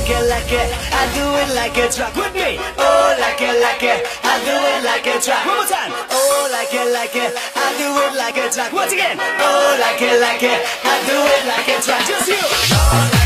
like it, I do it like a track with me. Oh, like it, I do it like a track. One more time. Oh, like it, I do it like a track. Once again. Oh, like it, I do it like a track. Just you.